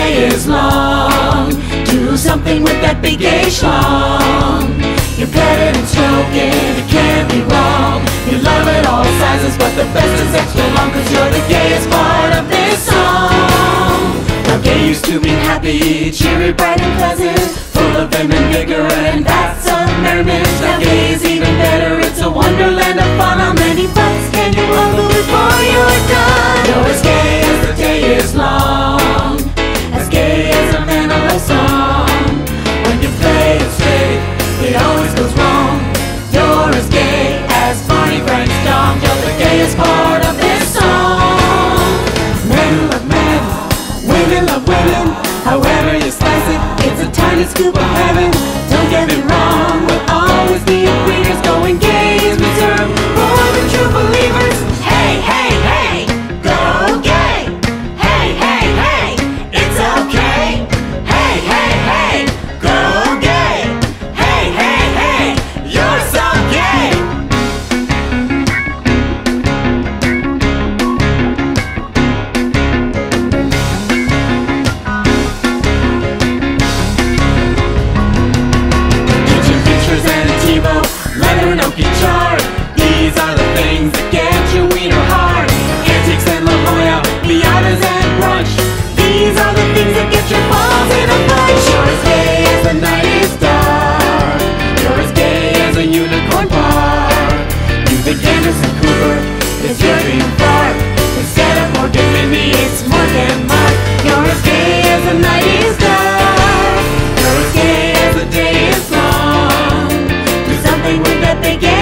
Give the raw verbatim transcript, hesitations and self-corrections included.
day is long. Do something with that big gay schlong. You pet it and stroke it, it can't be wrong. You love it all sizes, but the best is extra long, cause you're the gayest part of this song. Now gay used to mean happy, cheery, bright and pleasant, full of vim and vigor, and that's a merriment. Now gay is even better, it's a wonderland of fun. How many butts can you ogle before you're done? You're as gay as the day is long, as gay as a vanilla song. When you play it straight, it always goes wrong. You're as gay as Barney Frank's dog. You're the gayest part of this song. Men love men, women love women. However you slice it, it's a tiny scoop of heaven. Don't get me wrong, we'll always be breeders. Going gay is reserved for the true believers. Hey, hey, hey, go gay. Hey, hey, hey, it's okay. Hey, hey, hey, go gay. Hey, hey, hey, you're so gay. Kitchen pictures and a TiVo, leather and oaky chart. These are the things that get your wiener hard. Antiques and La Jolla, Miatas and brunch. These are the things that get your balls in a bunch. You're as gay as the night is dark. You're as gay as a unicorn bark. You think Anderson Cooper is your dream fart. Instead of Morgan Mindy, it's Morgan Mark. You're as gay as the night is dark. You're as gay as the day is long. Do something with that big gay